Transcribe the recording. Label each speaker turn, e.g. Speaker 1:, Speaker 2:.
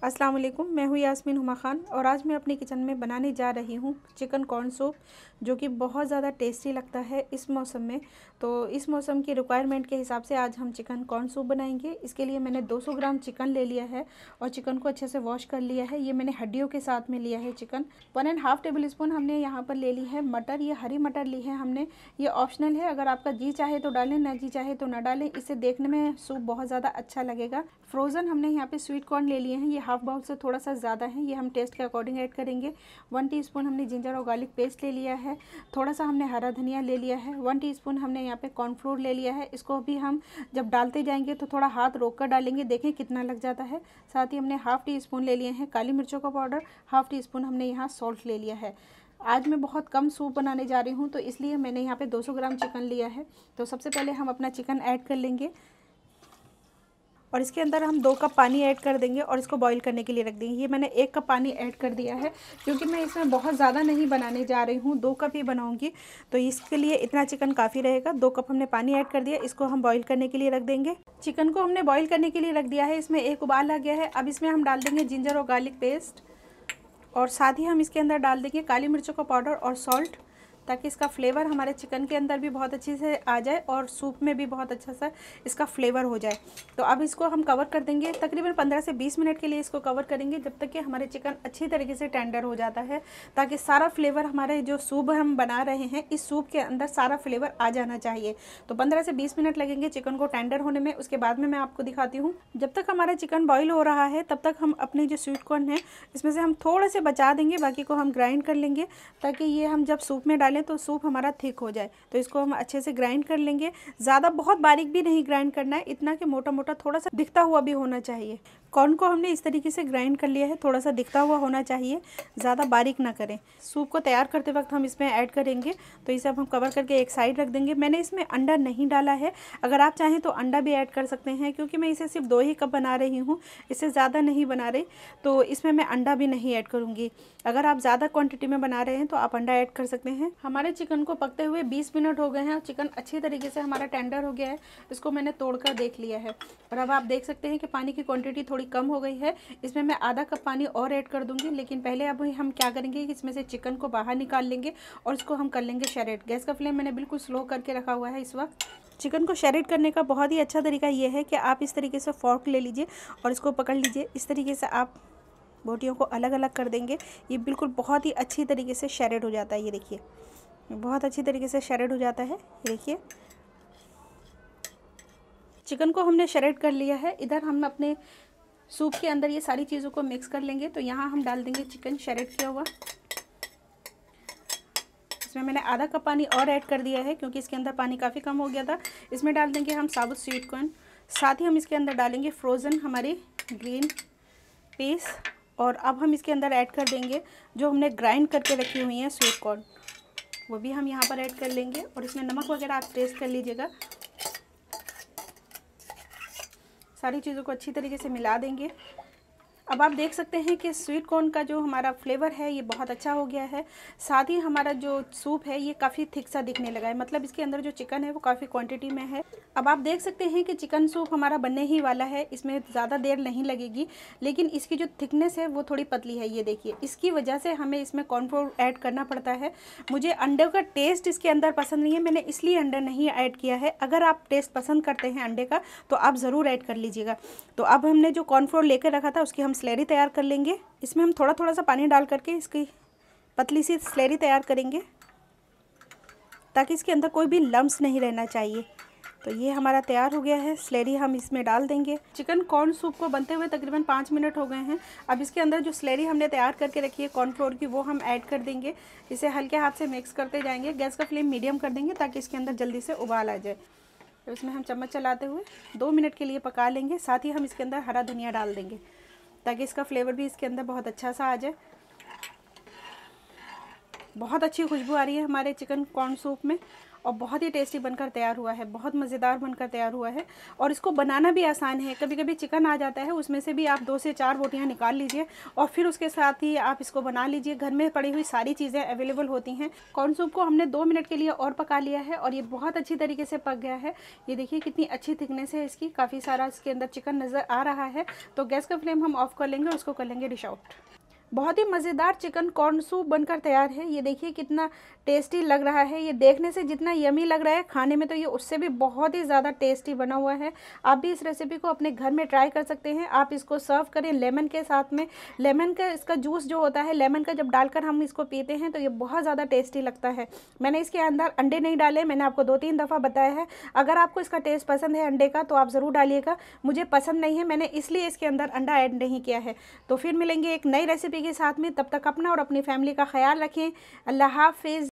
Speaker 1: अस्सलाम वालेकुम, मैं हूँ यास्मीन हुमा खान और आज मैं अपने किचन में बनाने जा रही हूँ चिकन कॉर्न सूप, जो कि बहुत ज़्यादा टेस्टी लगता है इस मौसम में। तो इस मौसम की रिक्वायरमेंट के हिसाब से आज हम चिकन कॉर्न सूप बनाएंगे। इसके लिए मैंने 200 ग्राम चिकन ले लिया है और चिकन को अच्छे से वॉश कर लिया है। ये मैंने हड्डियों के साथ में लिया है चिकन। 1.5 टेबल स्पून हमने यहाँ पर ले ली है मटर। ये हरी मटर ली है हमने। ये ऑप्शनल है, अगर आपका जी चाहे तो डालें, ना जी चाहे तो ना डालें। इससे देखने में सूप बहुत ज़्यादा अच्छा लगेगा। फ्रोज़न हमने यहाँ पे स्वीट कॉर्न ले लिए हैं। ये हाफ बाउल से थोड़ा सा ज़्यादा है, ये हम टेस्ट के अकॉर्डिंग ऐड करेंगे। 1 टीस्पून हमने जिंजर और गार्लिक पेस्ट ले लिया है। थोड़ा सा हमने हरा धनिया ले लिया है। 1 टीस्पून हमने यहाँ पे कॉर्नफ्लोर ले लिया है। इसको भी हम जब डालते जाएंगे तो थोड़ा हाथ रोक कर डालेंगे, देखें कितना लग जाता है। साथ ही हमने हाफ़ टी स्पून ले लिए हैं काली मिर्चों का पाउडर। हाफ़ टी स्पून हमने यहाँ सॉल्ट ले लिया है। आज मैं बहुत कम सूप बनाने जा रही हूँ, तो इसलिए मैंने यहाँ पे 200 ग्राम चिकन लिया है। तो सबसे पहले हम अपना चिकन ऐड कर लेंगे और इसके अंदर हम 2 कप पानी ऐड कर देंगे और इसको बॉईल करने के लिए रख देंगे। ये मैंने 1 कप पानी ऐड कर दिया है, क्योंकि मैं इसमें बहुत ज़्यादा नहीं बनाने जा रही हूँ, 2 कप ही बनाऊँगी, तो इसके लिए इतना चिकन काफ़ी रहेगा। 2 कप हमने पानी ऐड कर दिया, इसको हम बॉईल करने के लिए रख देंगे। चिकन को हमने बॉईल करने के लिए रख दिया है, इसमें एक उबाल आ गया है। अब इसमें हम डाल देंगे जिंजर और गार्लिक पेस्ट और साथ ही हम इसके अंदर डाल देंगे काली मिर्चों का पाउडर और सॉल्ट, ताकि इसका फ्लेवर हमारे चिकन के अंदर भी बहुत अच्छे से आ जाए और सूप में भी बहुत अच्छा सा इसका फ्लेवर हो जाए। तो अब इसको हम कवर कर देंगे, तकरीबन 15 से 20 मिनट के लिए इसको कवर करेंगे, जब तक कि हमारे चिकन अच्छी तरीके से टेंडर हो जाता है, ताकि सारा फ्लेवर हमारे जो सूप हम बना रहे हैं इस सूप के अंदर सारा फ्लेवर आ जाना चाहिए। तो 15 से 20 मिनट लगेंगे चिकन को टेंडर होने में। उसके बाद में मैं आपको दिखाती हूँ। जब तक हमारा चिकन बॉयल हो रहा है तब तक हम अपने जो स्वीट कॉर्न है इसमें से हम थोड़े से बचा देंगे, बाकी को हम ग्राइंड कर लेंगे, ताकि ये हम जब सूप में डालें तो सूप हमारा थिक हो जाए। तो इसको हम अच्छे से ग्राइंड कर लेंगे। ज़्यादा बहुत बारीक भी नहीं ग्राइंड करना है, इतना कि मोटा मोटा थोड़ा सा दिखता हुआ भी होना चाहिए। कॉर्न को हमने इस तरीके से ग्राइंड कर लिया है, थोड़ा सा दिखता हुआ होना चाहिए, ज़्यादा बारीक ना करें। सूप को तैयार करते वक्त हम इसमें ऐड करेंगे, तो इसे अब हम कवर करके एक साइड रख देंगे। मैंने इसमें अंडा नहीं डाला है, अगर आप चाहें तो अंडा भी ऐड कर सकते हैं, क्योंकि मैं इसे सिर्फ 2 ही कप बना रही हूँ, इससे ज़्यादा नहीं बना रही, तो इसमें मैं अंडा भी नहीं ऐड करूँगी। अगर आप ज़्यादा क्वांटिटी में बना रहे हैं तो आप अंडा ऐड कर सकते हैं। हमारे चिकन को पकते हुए 20 मिनट हो गए हैं और चिकन अच्छी तरीके से हमारा टेंडर हो गया है। इसको मैंने तोड़कर देख लिया है और अब आप देख सकते हैं कि पानी की क्वांटिटी थोड़ी कम हो गई है। इसमें मैं आधा कप पानी और ऐड कर दूंगी, लेकिन पहले अब हम क्या करेंगे कि इसमें से चिकन को बाहर निकाल लेंगे और इसको हम कर लेंगे शेरेट। गैस का फ्लेम मैंने बिल्कुल स्लो करके रखा हुआ है इस वक्त। चिकन को शेरेट करने का बहुत ही अच्छा तरीका ये है कि आप इस तरीके से फॉर्क ले लीजिए और इसको पकड़ लीजिए। इस तरीके से आप बोटियों को अलग अलग कर देंगे, ये बिल्कुल बहुत ही अच्छी तरीके से शेरेट हो जाता है। ये देखिए, बहुत अच्छी तरीके से शेरेट हो जाता है। ये देखिए, चिकन को हमने शेरेट कर लिया है। इधर हम अपने सूप के अंदर ये सारी चीज़ों को मिक्स कर लेंगे। तो यहाँ हम डाल देंगे चिकन शेरेट किया हुआ। इसमें मैंने आधा कप पानी और ऐड कर दिया है, क्योंकि इसके अंदर पानी काफ़ी कम हो गया था। इसमें डाल देंगे हम साबुत स्वीट कॉर्न, साथ ही हम इसके अंदर डालेंगे फ्रोज़न हमारी ग्रीन पीस, और अब हम इसके अंदर ऐड कर देंगे जो हमने ग्राइंड करके रखी हुई हैं स्वीट कॉर्न, वो भी हम यहाँ पर ऐड कर लेंगे। और इसमें नमक वगैरह आप टेस्ट कर लीजिएगा। सारी चीज़ों को अच्छी तरीके से मिला देंगे। अब आप देख सकते हैं कि स्वीट कॉर्न का जो हमारा फ्लेवर है ये बहुत अच्छा हो गया है। साथ ही हमारा जो सूप है ये काफ़ी थिक सा दिखने लगा है, मतलब इसके अंदर जो चिकन है वो काफ़ी क्वांटिटी में है। अब आप देख सकते हैं कि चिकन सूप हमारा बनने ही वाला है, इसमें ज़्यादा देर नहीं लगेगी, लेकिन इसकी जो थिकनेस है वो थोड़ी पतली है। ये देखिए, इसकी वजह से हमें इसमें कॉर्नफ्लोर ऐड करना पड़ता है। मुझे अंडे का टेस्ट इसके अंदर पसंद नहीं है, मैंने इसलिए अंडा नहीं ऐड किया है। अगर आप टेस्ट पसंद करते हैं अंडे का तो आप ज़रूर ऐड कर लीजिएगा। तो अब हमने जो कॉर्नफ्लोर लेकर रखा था उसकी हम स्लैरी तैयार कर लेंगे। इसमें हम थोड़ा थोड़ा सा पानी डाल करके इसकी पतली सी स्लैरी तैयार करेंगे, ताकि इसके अंदर कोई भी लम्स नहीं रहना चाहिए। तो ये हमारा तैयार हो गया है। स्लैरी हम इसमें डाल देंगे। चिकन कॉर्न सूप को बनते हुए तकरीबन 5 मिनट हो गए हैं। अब इसके अंदर जो स्लैरी हमने तैयार करके रखी है कॉर्नफ्लोर की, वो हम ऐड कर देंगे। इसे हल्के हाथ से मिक्स करते जाएंगे। गैस का फ्लेम मीडियम कर देंगे, ताकि इसके अंदर जल्दी से उबाल आ जाए। तो इसमें हम चम्मच चलाते हुए 2 मिनट के लिए पका लेंगे। साथ ही हम इसके अंदर हरा धनिया डाल देंगे, ताकि इसका फ्लेवर भी इसके अंदर बहुत अच्छा सा आ जाए। बहुत अच्छी खुशबू आ रही है हमारे चिकन कॉर्न सूप में। और बहुत ही टेस्टी बनकर तैयार हुआ है, बहुत मज़ेदार बनकर तैयार हुआ है। और इसको बनाना भी आसान है। कभी कभी चिकन आ जाता है, उसमें से भी आप 2 से 4 बोटियाँ निकाल लीजिए और फिर उसके साथ ही आप इसको बना लीजिए। घर में पड़ी हुई सारी चीज़ें अवेलेबल होती हैं। कॉर्न सूप को हमने 2 मिनट के लिए और पका लिया है और ये बहुत अच्छी तरीके से पक गया है। ये देखिए कितनी अच्छी थिकनेस है इसकी, काफ़ी सारा इसके अंदर चिकन नज़र आ रहा है। तो गैस का फ्लेम हम ऑफ कर लेंगे और उसको कर लेंगे डिश आउट। बहुत ही मज़ेदार चिकन कॉर्न सूप बनकर तैयार है। ये देखिए कितना टेस्टी लग रहा है। ये देखने से जितना यमी लग रहा है, खाने में तो ये उससे भी बहुत ही ज़्यादा टेस्टी बना हुआ है। आप भी इस रेसिपी को अपने घर में ट्राई कर सकते हैं। आप इसको सर्व करें लेमन के साथ में। लेमन का इसका जूस जो होता है, लेमन का जब डालकर हम इसको पीते हैं तो ये बहुत ज़्यादा टेस्टी लगता है। मैंने इसके अंदर अंडे नहीं डाले, मैंने आपको 2-3 दफ़ा बताया है। अगर आपको इसका टेस्ट पसंद है अंडे का तो आप ज़रूर डालिएगा। मुझे पसंद नहीं है, मैंने इसलिए इसके अंदर अंडा ऐड नहीं किया है। तो फिर मिलेंगे एक नई रेसिपी के साथ में। तब तक अपना और अपनी फैमिली का ख्याल रखें। अल्लाह हाफ़िज़।